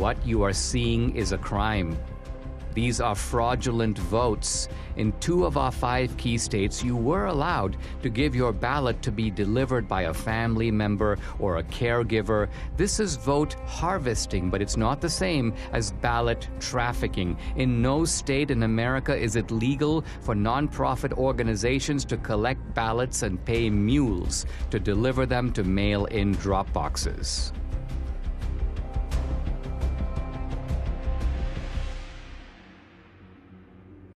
what you are seeing is a crime. These are fraudulent votes. In 2 of our 5 key states, you were allowed to give your ballot to be delivered by a family member or a caregiver. This is vote harvesting, but it's not the same as ballot trafficking. In no state in America is it legal for nonprofit organizations to collect ballots and pay mules to deliver them to mail-in drop boxes.